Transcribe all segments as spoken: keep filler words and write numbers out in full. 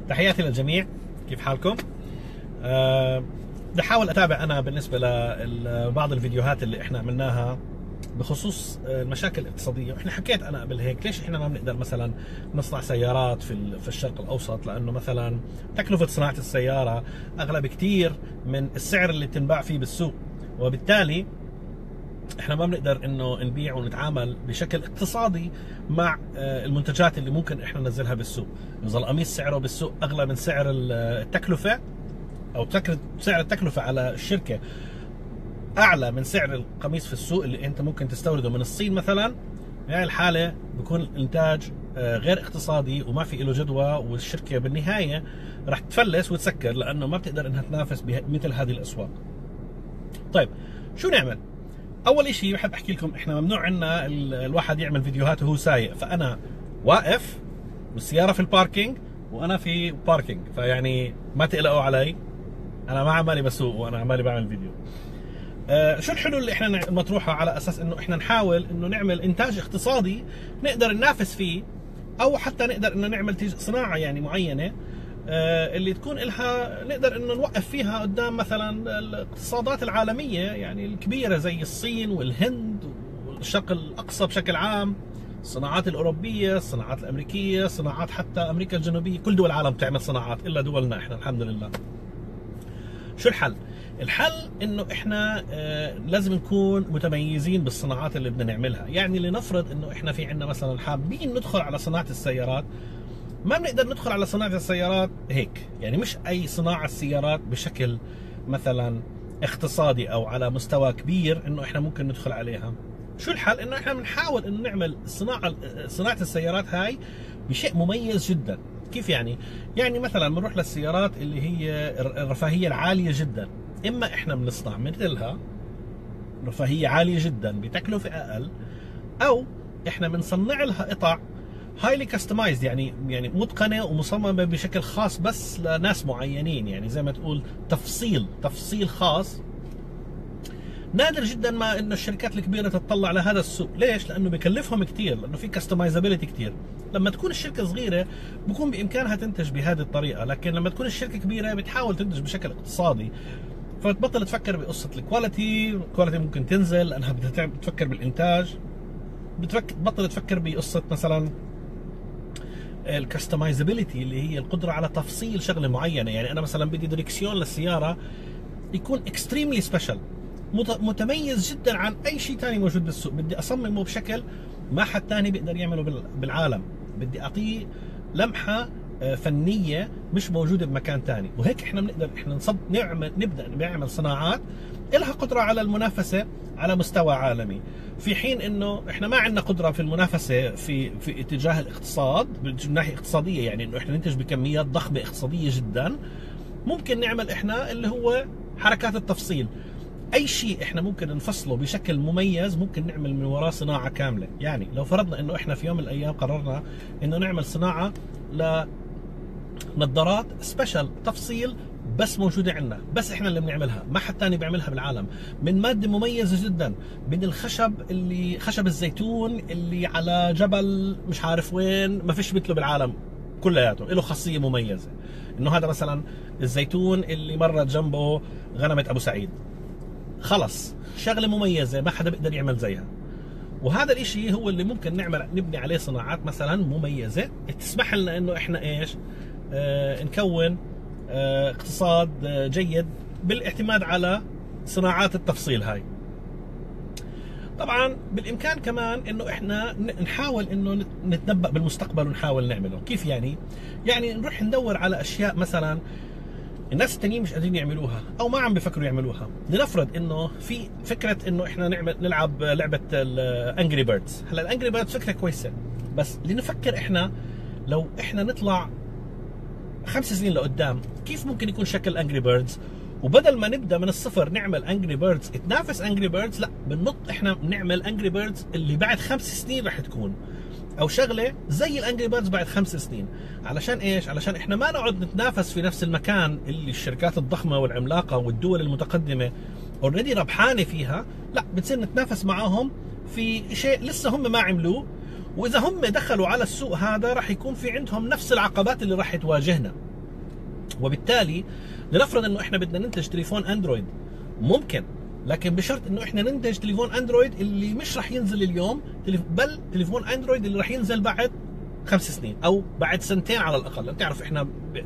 تحياتي للجميع، كيف حالكم؟ أه بدي احاول اتابع انا بالنسبه لبعض الفيديوهات اللي احنا عملناها بخصوص المشاكل الاقتصاديه، واحنا حكيت انا قبل هيك ليش احنا ما بنقدر مثلا نصنع سيارات في في الشرق الاوسط، لانه مثلا تكلفه صناعه السياره اغلى بكثير من السعر اللي بتنباع فيه بالسوق، وبالتالي احنا ما بنقدر انه نبيع ونتعامل بشكل اقتصادي مع المنتجات اللي ممكن احنا ننزلها بالسوق. اذا القميص سعره بالسوق اغلى من سعر التكلفه، او سعر التكلفه على الشركه اعلى من سعر القميص في السوق اللي انت ممكن تستورده من الصين مثلا، في هاي الحاله بيكون الانتاج غير اقتصادي وما في له جدوى، والشركه بالنهايه راح تفلس وتسكر لانه ما بتقدر انها تنافس بمثل هذه الاسواق. طيب شو نعمل؟ اول شيء بحب احكي لكم، احنا ممنوع عندنا الواحد يعمل فيديوهات وهو سايق، فانا واقف والسياره في الباركينج وانا في باركينج، فيعني ما تقلقوا علي، انا ما عمالي بسوق وانا عمالي بعمل فيديو. آه شو الحلول اللي احنا مطروحه على اساس انه احنا نحاول انه نعمل انتاج اقتصادي نقدر ننافس فيه، او حتى نقدر انه نعمل صناعه يعني معينه آه اللي تكون لها نقدر انه نوقف فيها قدام مثلا الاقتصادات العالميه يعني الكبيره زي الصين والهند والشرق الاقصى بشكل عام، الصناعات الاوروبيه، الصناعات الامريكيه، صناعات حتى امريكا الجنوبيه، كل دول العالم تعمل صناعات الا دولنا احنا الحمد لله. شو الحل؟ الحل انه احنا آه لازم نكون متميزين بالصناعات اللي بدنا نعملها، يعني لنفرض انه احنا في عندنا مثلا حابين ندخل على صناعه السيارات، ما بنقدر ندخل على صناعه السيارات هيك، يعني مش اي صناعه سيارات بشكل مثلا اقتصادي او على مستوى كبير انه احنا ممكن ندخل عليها. شو الحل؟ انه احنا بنحاول انه نعمل صناعه صناعه السيارات هاي بشيء مميز جدا. كيف يعني؟ يعني مثلا بنروح للسيارات اللي هي الرفاهيه العاليه جدا، اما احنا بنصنع مثلها رفاهيه عاليه جدا بتكلفه اقل، او احنا بنصنع لها قطع هايلي كاستمايزد، يعني يعني متقنه ومصممه بشكل خاص بس لناس معينين، يعني زي ما تقول تفصيل تفصيل خاص. نادر جدا ما انه الشركات الكبيره تتطلع لهذا السوق، ليش؟ لانه بكلفهم كثير، لانه في كاستمايزابيلتي كثير. لما تكون الشركه صغيره بكون بامكانها تنتج بهذه الطريقه، لكن لما تكون الشركه كبيره بتحاول تنتج بشكل اقتصادي، فتبطل تفكر بقصه الكواليتي، الكواليتي ممكن تنزل لانها بدها تفكر بالانتاج، بتبطل تفكر بقصه مثلا الكاستمايزابيلتي اللي هي القدره على تفصيل شغله معينه. يعني انا مثلا بدي دريكسيون للسياره يكون اكستريملي سبيشال، متميز جدا عن اي شيء ثاني موجود بالسوق، بدي اصممه بشكل ما حد ثاني بيقدر يعمله بالعالم، بدي اعطيه لمحه فنيه مش موجوده بمكان ثاني. وهيك احنا بنقدر احنا نصب نعمل نبدا نعمل صناعات لها قدره على المنافسه على مستوى عالمي، في حين انه احنا ما عندنا قدره في المنافسه في في اتجاه الاقتصاد من ناحيه اقتصاديه، يعني انه احنا ننتج بكميات ضخمه اقتصاديه جدا. ممكن نعمل احنا اللي هو حركات التفصيل، اي شيء احنا ممكن نفصله بشكل مميز ممكن نعمل من وراه صناعه كامله. يعني لو فرضنا انه احنا في يوم من الايام قررنا انه نعمل صناعه لنظارات سبيشال تفصيل بس موجوده عندنا، بس احنا اللي بنعملها، ما حد ثاني بيعملها بالعالم، من ماده مميزه جدا، من الخشب اللي خشب الزيتون اللي على جبل مش عارف وين ما فيش مثله بالعالم كلياته، له خاصيه مميزه، انه هذا مثلا الزيتون اللي مرت جنبه غنمه ابو سعيد، خلص شغله مميزه ما حدا بيقدر يعمل زيها. وهذا الاشي هو اللي ممكن نعمل نبني عليه صناعات مثلا مميزه تسمح لنا انه احنا ايش آه نكون آه اقتصاد آه جيد بالاعتماد على صناعات التفصيل هاي. طبعا بالامكان كمان انه احنا نحاول انه نتنبأ بالمستقبل ونحاول نعمله. كيف يعني؟ يعني نروح ندور على اشياء مثلا الناس التانيين مش قادرين يعملوها او ما عم بيفكروا يعملوها. لنفرض انه في فكره انه احنا نعمل نلعب لعبه الانجري بيردز. هلا الانجري بيردز فكره كويسه، بس لنفكر احنا لو احنا نطلع خمس سنين لقدام كيف ممكن يكون شكل انجري بيردز، وبدل ما نبدا من الصفر نعمل انجري بيردز تنافس انجري بيردز، لا بننط احنا بنعمل انجري بيردز اللي بعد خمس سنين رح تكون، او شغله زي الانجري بيردز بعد خمس سنين. علشان ايش؟ علشان احنا ما نقعد نتنافس في نفس المكان اللي الشركات الضخمه والعملاقه والدول المتقدمه اوريدي ربحانه فيها، لا بتصير نتنافس معاهم في شيء لسه هم ما عملوه، واذا هم دخلوا على السوق هذا راح يكون في عندهم نفس العقبات اللي راح تواجهنا. وبالتالي لنفرض انه احنا بدنا ننتج تليفون اندرويد، ممكن، لكن بشرط انه احنا ننتج تليفون اندرويد اللي مش راح ينزل اليوم، بل تليفون اندرويد اللي راح ينزل بعد خمس سنين او بعد سنتين على الاقل. انت تعرف احنا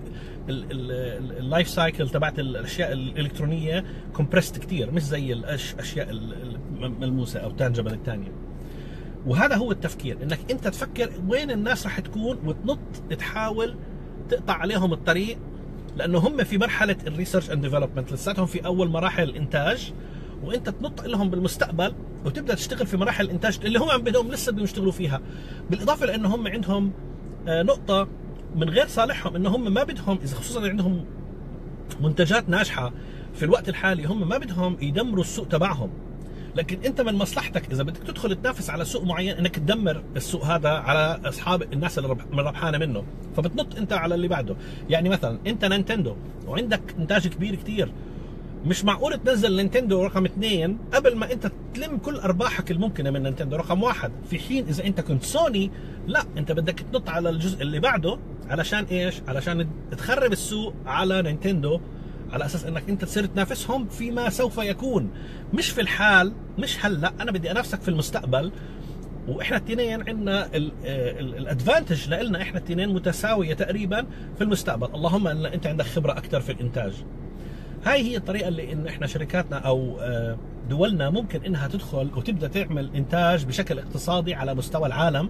اللايف سايكل تبعت الاشياء الالكترونيه كومبرست كثير، مش زي الاشياء الملموسه او تانجبل الثانيه. وهذا هو التفكير، انك انت تفكر وين الناس راح تكون وتنط تحاول تقطع عليهم الطريق، لانه هم في مرحله الريسيرش اند ديفلوبمنت، لساتهم في اول مراحل الانتاج، وانت تنط لهم بالمستقبل وتبدا تشتغل في مراحل الانتاج اللي هم بدهم لسه بدهم يشتغلوا فيها. بالاضافه لانه هم عندهم نقطه من غير صالحهم، انه هم ما بدهم، اذا خصوصا عندهم منتجات ناجحه في الوقت الحالي، هم ما بدهم يدمروا السوق تبعهم. لكن انت من مصلحتك اذا بدك تدخل تنافس على سوق معين انك تدمر السوق هذا على اصحاب الناس اللي ربحانه منه، فبتنط انت على اللي بعده. يعني مثلا انت نينتندو وعندك انتاج كبير كتير، مش معقول تنزل نينتندو رقم اثنين قبل ما انت تلم كل ارباحك الممكنه من نينتندو رقم واحد، في حين اذا انت كنت سوني لا، انت بدك تنط على الجزء اللي بعده. علشان ايش؟ علشان تخرب السوق على نينتندو، على اساس انك انت تصير تنافسهم فيما سوف يكون، مش في الحال، مش هلا. انا بدي انافسك في المستقبل، واحنا الاثنين عندنا الادفانتج لنا، احنا الاثنين متساويه تقريبا في المستقبل، اللهم ان انت عندك خبره اكثر في الانتاج. هاي هي الطريقه اللي ان احنا شركاتنا او دولنا ممكن انها تدخل وتبدا تعمل انتاج بشكل اقتصادي على مستوى العالم،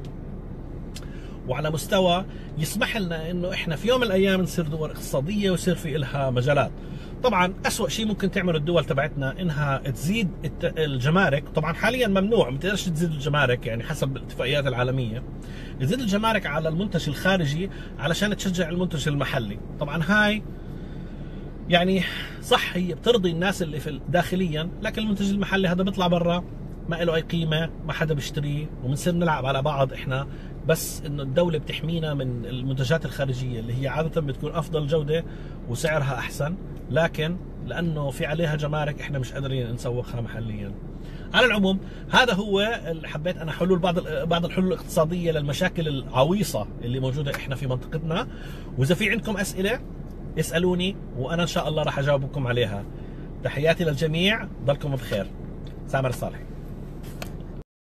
وعلى مستوى يسمح لنا انه احنا في يوم من الايام نصير دول اقتصاديه ويصير في لها مجالات. طبعا اسوء شيء ممكن تعمله الدول تبعتنا انها تزيد الجمارك، طبعا حاليا ممنوع، ما تقدرش تزيد الجمارك يعني حسب الاتفاقيات العالميه، تزيد الجمارك على المنتج الخارجي علشان تشجع المنتج المحلي. طبعا هاي يعني صح هي بترضي الناس اللي في داخليا، لكن المنتج المحلي هذا بيطلع برا ما له اي قيمه، ما حدا بيشتريه، وبنصير نلعب على بعض احنا، بس انه الدوله بتحمينا من المنتجات الخارجيه اللي هي عاده بتكون افضل جوده وسعرها احسن، لكن لانه في عليها جمارك احنا مش قادرين نسوقها محليا. على العموم هذا هو اللي حبيت انا حلول بعض بعض الحلول الاقتصاديه للمشاكل العويصه اللي موجوده احنا في منطقتنا، واذا في عندكم اسئله اسالوني وانا ان شاء الله راح اجاوبكم عليها. تحياتي للجميع، ضلكم بخير. سامر الصالحي.